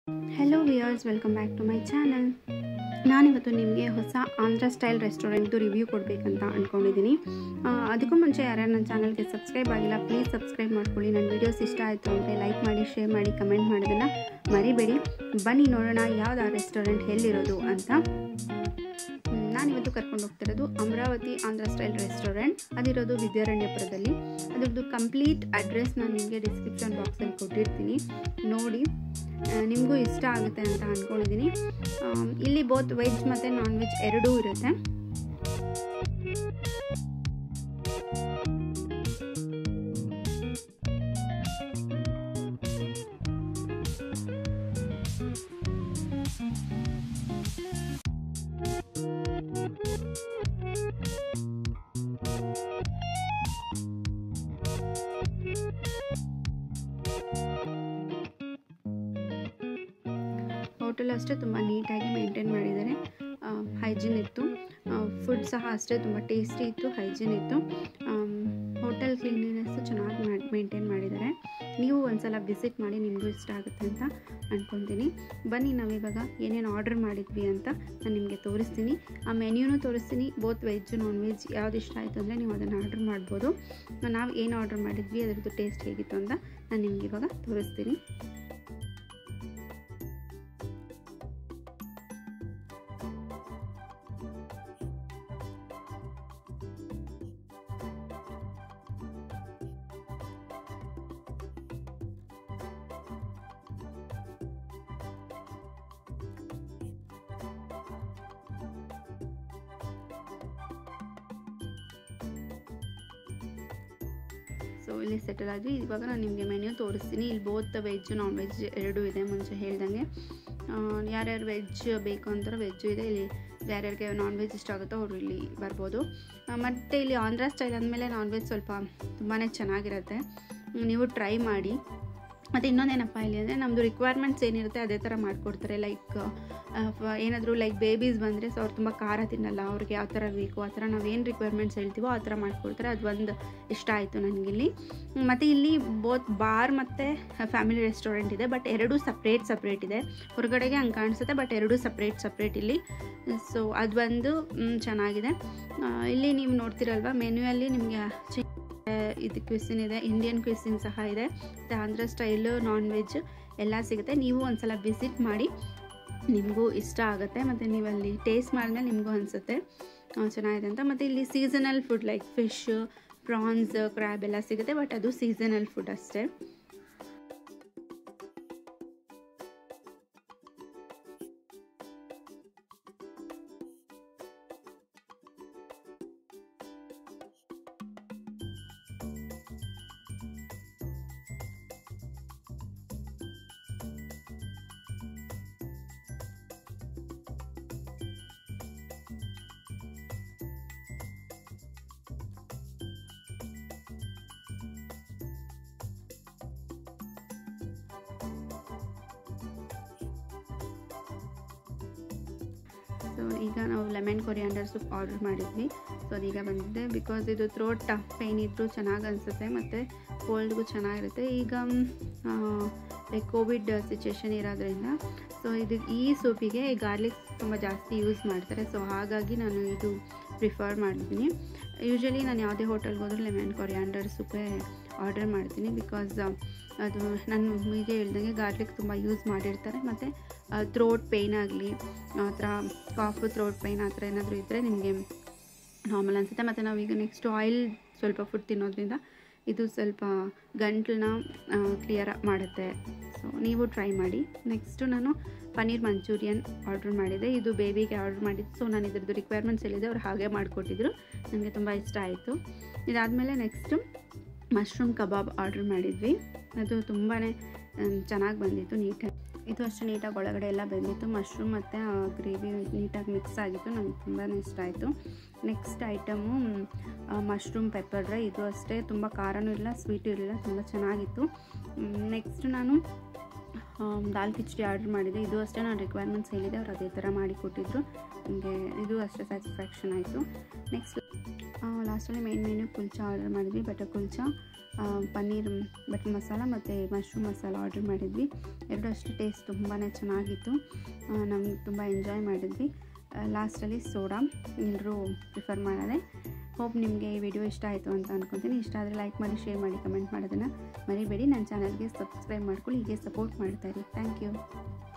Hello viewers, welcome back to my channel. ನಾನಿವತ್ತು ನಿಮಗೆ ಹೊಸ ಆಂಧ್ರ ಸ್ಟೈಲ್ ರೆಸ್ಟೋರೆಂಟ್ದು ರಿವ್ಯೂ ಕೊಡಬೇಕಂತ ಅಂದ್ಕೊಂಡಿದ್ದೀನಿ. ಅದಕ್ಕೂ ಮುಂಚೆ ಯಾರ್ಯಾರು ನನ್ನ ಚಾನಲ್ಗೆ ಸಬ್ಸ್ಕ್ರೈಬ್ ಆಗಿಲ್ಲ ಪ್ಲೀಸ್ ಸಬ್ಸ್ಕ್ರೈಬ್ ಮಾಡ್ಕೊಳ್ಳಿ. ನನ್ನ ವೀಡಿಯೋಸ್ ಇಷ್ಟ ಆಯಿತು ಅಂದರೆ ಲೈಕ್ ಮಾಡಿ, ಶೇರ್ ಮಾಡಿ, ಕಮೆಂಟ್ ಮಾಡೋದನ್ನು ಮರಿಬೇಡಿ. ಬನ್ನಿ ನೋಡೋಣ ಯಾವ್ದು ಆ ರೆಸ್ಟೋರೆಂಟ್ ಎಲ್ಲಿರೋದು ಅಂತ. ನಾನಿವತ್ತು ಕರ್ಕೊಂಡು ಹೋಗ್ತಿರೋದು ಅಮರಾವತಿ ಆಂಧ್ರ ಸ್ಟೈಲ್ ರೆಸ್ಟೋರೆಂಟ್. ಅದಿರೋದು ವಿದ್ಯಾರಣ್ಯಪುರದಲ್ಲಿ. ಅದರದ್ದು ಕಂಪ್ಲೀಟ್ ಅಡ್ರೆಸ್ ನಾನು ನಿಮಗೆ ಡಿಸ್ಕ್ರಿಪ್ಷನ್ ಬಾಕ್ಸಲ್ಲಿ ಕೊಟ್ಟಿರ್ತೀನಿ, ನೋಡಿ ನಿಮಗೂ ಇಷ್ಟ ಆಗುತ್ತೆ ಅಂತ ಅಂದ್ಕೊಂಡಿದ್ದೀನಿ. ಇಲ್ಲಿ ಬೋತ್ ವೆಜ್ ಮತ್ತು ನಾನ್ ವೆಜ್ ಎರಡೂ ಇರುತ್ತೆ. ಹೋಟೆಲ್ ಅಷ್ಟೇ ತುಂಬ ನೀಟಾಗಿ ಮೇಂಟೈನ್ ಮಾಡಿದ್ದಾರೆ, ಹೈಜೀನ್ ಇತ್ತು. ಫುಡ್ ಸಹ ಅಷ್ಟೇ ತುಂಬ ಟೇಸ್ಟಿ ಇತ್ತು, ಹೈಜೀನ್ ಇತ್ತು. ಹೋಟೆಲ್ ಕ್ಲೀನ್ಲಿನೆಸ್ಸು ಚೆನ್ನಾಗಿ ಮೇಂಟೈನ್ ಮಾಡಿದ್ದಾರೆ. ನೀವು ಒಂದ್ಸಲ ವಿಸಿಟ್ ಮಾಡಿ, ನಿಮಗೂ ಇಷ್ಟ ಆಗುತ್ತೆ ಅಂತ ಅಂದ್ಕೊತೀನಿ. ಬನ್ನಿ ನಾವಿವಾಗ ಏನೇನು ಆರ್ಡರ್ ಮಾಡಿದ್ವಿ ಅಂತ ನಾನು ನಿಮಗೆ ತೋರಿಸ್ತೀನಿ. ಆ ಮೆನ್ಯೂನು ತೋರಿಸ್ತೀನಿ. ಬೋತ್ ವೆಜ್ ನಾನ್ ವೆಜ್ ಯಾವ್ದು ಇಷ್ಟ ಆಯಿತು ಅಂದರೆ ನೀವು ಅದನ್ನು ಆರ್ಡರ್ ಮಾಡ್ಬೋದು. ನಾವು ಏನು ಆರ್ಡರ್ ಮಾಡಿದ್ವಿ ಅದರದ್ದು ಟೇಸ್ಟ್ ಹೇಗಿತ್ತು ಅಂತ ನಾನು ನಿಮ್ಗೆ ಇವಾಗ ತೋರಿಸ್ತೀನಿ. ಸೊ ಇಲ್ಲಿ ಸೆಟಲ್ ಆದ್ವಿ. ಇವಾಗ ನಾನು ನಿಮಗೆ ಮೆನ್ಯೂ ತೋರಿಸ್ತೀನಿ. ಇಲ್ಲಿ ಬೋತ್ ವೆಜ್ ನಾನ್ ವೆಜ್ ಎರಡೂ ಇದೆ. ಮುಂಚೆ ಹೇಳ್ದಂಗೆ ಯಾರ್ಯಾರು ವೆಜ್ ಬೇಕು ಅಂತಾರೋ ವೆಜ್ಜು ಇದೆ. ಇಲ್ಲಿ ಯಾರ್ಯಾರಿಗೆ ನಾನ್ ವೆಜ್ ಇಷ್ಟ ಆಗುತ್ತೋ ಅವರು ಇಲ್ಲಿ ಬರ್ಬೋದು. ಮತ್ತು ಇಲ್ಲಿ ಆಂಧ್ರ ಸ್ಟೈಲ್ ಅಂದಮೇಲೆ ನಾನ್ ವೆಜ್ ಸ್ವಲ್ಪ ತುಂಬಾ ಚೆನ್ನಾಗಿರುತ್ತೆ, ನೀವು ಟ್ರೈ ಮಾಡಿ. ಮತ್ತು ಇನ್ನೊಂದೇನಪ್ಪ ಇಲ್ಲಿ ಅಂದರೆ ನಮ್ಮದು ರಿಕ್ವೈರ್ಮೆಂಟ್ಸ್ ಏನಿರುತ್ತೆ ಅದೇ ಥರ ಮಾಡಿಕೊಡ್ತಾರೆ. ಲೈಕ್ ಏನಾದರೂ ಲೈಕ್ ಬೇಬೀಸ್ ಬಂದರೆ ಸೊ ಅವ್ರು ತುಂಬ ಖಾರ ತಿನ್ನಲ್ಲ, ಅವ್ರಿಗೆ ಯಾವ ಥರ ಬೇಕು ಆ ಥರ ನಾವೇನು ರಿಕ್ವೈರ್ಮೆಂಟ್ಸ್ ಹೇಳ್ತೀವೋ ಆ ಥರ ಮಾಡಿಕೊಡ್ತಾರೆ. ಅದು ಒಂದು ಇಷ್ಟ ಆಯಿತು ನನಗಿಲ್ಲಿ. ಮತ್ತು ಇಲ್ಲಿ ಬೋತ್ ಬಾರ್ ಮತ್ತು ಫ್ಯಾಮಿಲಿ ರೆಸ್ಟೋರೆಂಟ್ ಇದೆ, ಬಟ್ ಎರಡೂ ಸಪ್ರೇಟ್ ಇದೆ. ಹೊರಗಡೆಗೆ ಹಂಗೆ ಕಾಣಿಸುತ್ತೆ, ಬಟ್ ಎರಡೂ ಸಪ್ರೇಟ್ ಇಲ್ಲಿ. ಸೊ ಅದು ಒಂದು ಚೆನ್ನಾಗಿದೆ. ಇಲ್ಲಿ ನೀವು ನೋಡ್ತಿರಲ್ವ ಮೆನ್ಯೂಯಲ್ಲಿ ನಿಮಗೆ ಇದು ಕ್ವಿಸಿನ್ ಇದೆ, ಇಂಡಿಯನ್ ಕ್ವಿಸಿನ್ ಸಹ ಇದೆ, ಮತ್ತು ಆಂಧ್ರ ಸ್ಟೈಲು ನಾನ್ ವೆಜ್ ಎಲ್ಲ ಸಿಗುತ್ತೆ. ನೀವು ಒಂದ್ಸಲ ವಿಸಿಟ್ ಮಾಡಿ, ನಿಮಗೂ ಇಷ್ಟ ಆಗುತ್ತೆ. ಮತ್ತು ನೀವು ಅಲ್ಲಿ ಟೇಸ್ಟ್ ಮಾಡಿದ್ಮೇಲೆ ನಿಮಗೂ ಅನಿಸುತ್ತೆ ಚೆನ್ನಾಗಿದೆ ಅಂತ. ಮತ್ತು ಇಲ್ಲಿ seasonal food like fish, prawns, crab ಎಲ್ಲ ಸಿಗುತ್ತೆ, ಬಟ್ ಅದು ಸೀಸನಲ್ ಫುಡ್ ಅಷ್ಟೇ. ಸೊ ಈಗ ನಾವು ಲೆಮನ್ ಕೊರಿಯಾಂಡರ್ ಸೂಪ್ ಆರ್ಡರ್ ಮಾಡಿದ್ವಿ. ಸೊ ಅದೀಗ ಬಂದಿದೆ. ಬಿಕಾಸ್ ಇದು ಥ್ರೋಟ್ ಪೇಯ್ನ್ ಇದ್ದರೂ ಚೆನ್ನಾಗಿ ಅನಿಸುತ್ತೆ ಮತ್ತು ಕೋಲ್ಡ್ಗೂ ಚೆನ್ನಾಗಿರುತ್ತೆ. ಈಗ ಲೈಕ್ ಕೋವಿಡ್ ಸಿಚುವೇಶನ್ ಇರೋದ್ರಿಂದ ಸೊ ಈ ಸೂಪಿಗೆ ಗಾರ್ಲಿಕ್ ತುಂಬ ಜಾಸ್ತಿ ಯೂಸ್ ಮಾಡ್ತಾರೆ. ಸೊ ಹಾಗಾಗಿ ನಾನು ಇದು ಪ್ರಿಫರ್ ಮಾಡಿದ್ದೀನಿ. ಯೂಶ್ವಲಿ ನಾನು ಯಾವುದೇ ಹೋಟೆಲ್ಗೆ ಹೋದರೂ ಲೆಮನ್ ಕೊರಿಯಾಂಡರ್ ಸೂಪೇ ಆರ್ಡರ್ ಮಾಡ್ತೀನಿ. ಬಿಕಾಸ್ ಅದು ನಾನು ಹೀಗೆ ಹೇಳ್ದಂಗೆ ಗಾರ್ಲಿಕ್ ತುಂಬ ಯೂಸ್ ಮಾಡಿರ್ತಾರೆ. ಮತ್ತು ಥ್ರೋಟ್ ಪೇಯ್ನ್ ಆಗಲಿ ಆ ಥರ ಕಾಫು, ಥ್ರೋಟ್ ಪೇಯ್ನ್ ಆ ಥರ ಏನಾದರೂ ಇದ್ದರೆ ನಿಮಗೆ ನಾರ್ಮಲ್ ಅನಿಸುತ್ತೆ. ಮತ್ತು ನಾವೀಗ ನೆಕ್ಸ್ಟ್ ಆಯಿಲ್ ಸ್ವಲ್ಪ ಫುಡ್ ತಿನ್ನೋದ್ರಿಂದ ಇದು ಸ್ವಲ್ಪ ಗಂಟಲನ್ನ ಕ್ಲಿಯರ್ ಮಾಡುತ್ತೆ. ಸೊ ನೀವು ಟ್ರೈ ಮಾಡಿ. ನೆಕ್ಸ್ಟು ನಾನು ಪನ್ನೀರ್ ಮಂಚೂರಿಯನ್ ಆರ್ಡ್ರ್ ಮಾಡಿದೆ. ಇದು ಬೇಬಿಗೆ ಆರ್ಡ್ರ್ ಮಾಡಿದ್ದು. ಸೊ ನಾನು ಇದ್ರದ್ದು ರಿಕ್ವೈರ್ಮೆಂಟ್ಸ್ ಹೇಳಿದೆ, ಅವ್ರು ಹಾಗೆ ಮಾಡಿಕೊಟ್ಟಿದ್ರು, ನನಗೆ ತುಂಬ ಇಷ್ಟ ಆಯಿತು. ಇದಾದಮೇಲೆ ನೆಕ್ಸ್ಟು ಮಶ್ರೂಮ್ ಕಬಾಬ್ ಆರ್ಡ್ರ್ ಮಾಡಿದ್ವಿ. ಅದು ತುಂಬಾ ಚೆನ್ನಾಗಿ ಬಂದಿತ್ತು, ನೀಟಾಗಿ. ಇದು ಅಷ್ಟು ನೀಟಾಗಿ ಒಳಗಡೆ ಎಲ್ಲ ಬಂದಿತ್ತು. ಮಶ್ರೂಮ್ ಮತ್ತು ಗ್ರೇವಿ ನೀಟಾಗಿ ಮಿಕ್ಸ್ ಆಗಿತ್ತು, ನನಗೆ ತುಂಬಾ ಇಷ್ಟ ಆಯಿತು. Next item mushroom pepper dry. ಇದು ಅಷ್ಟೇ ತುಂಬ ಖಾರನೂ ಇಲ್ಲ, ಸ್ವೀಟು ಇರಲಿಲ್ಲ, ತುಂಬ ಚೆನ್ನಾಗಿತ್ತು. ನೆಕ್ಸ್ಟ್ ನಾನು ದಾಲ್ ಕಿಚಡಿ ಆರ್ಡರ್ ಮಾಡಿದೆ. ಇದು ಅಷ್ಟೇ ನಾನು ರಿಕ್ವೈರ್ಮೆಂಟ್ಸ್ ಹೇಳಿದೆ, ಅವ್ರು ಅದೇ ಥರ ಮಾಡಿಕೊಟ್ಟಿದ್ರು. ನನಗೆ ಇದು ಅಷ್ಟೇ ಸ್ಯಾಟಿಸ್ಫ್ಯಾಕ್ಷನ್ ಆಯಿತು. ನೆಕ್ಸ್ಟ್ ಲಾಸ್ಟಲ್ಲಿ ಮೇನ್ ಮೆನ್ಯೂ ಕುಲ್ಚಾ ಆರ್ಡರ್ ಮಾಡಿದ್ವಿ, ಬಟರ್ ಕುಲ್ಚಾ. ಪನ್ನೀರ್ ಬಟರ್ ಮಸಾಲ ಮತ್ತು ಮಶ್ರೂಮ್ ಮಸಾಲ ಆರ್ಡ್ರ್ ಮಾಡಿದ್ವಿ. ಎರಡು ಅಷ್ಟು ಟೇಸ್ಟ್ ತುಂಬಾ ಚೆನ್ನಾಗಿತ್ತು. ನಮ್ಗೆ ತುಂಬ ಎಂಜಾಯ್ ಮಾಡಿದ್ವಿ. ಲಾಸ್ಟಲ್ಲಿ ಸೋಡಾ ಎಲ್ಲರೂ ಪ್ರಿಫರ್ ಮಾಡೋದೆ. ಹೋಪ್ ನಿಮಗೆ ಈ ವಿಡಿಯೋ ಇಷ್ಟ ಆಯಿತು ಅಂತ ಅಂದ್ಕೊತೀನಿ. ಇಷ್ಟ ಆದರೆ ಲೈಕ್ ಮಾಡಿ, ಶೇರ್ ಮಾಡಿ, ಕಮೆಂಟ್ ಮಾಡೋದನ್ನು ಮರಿಬೇಡಿ. ನನ್ನ ಚಾನಲ್ಗೆ ಸಬ್ಸ್ಕ್ರೈಬ್ ಮಾಡ್ಕೊಳ್ಳಿ. ಹೀಗೆ ಸಪೋರ್ಟ್ ಮಾಡ್ತಾಯಿರಿ. Thank you.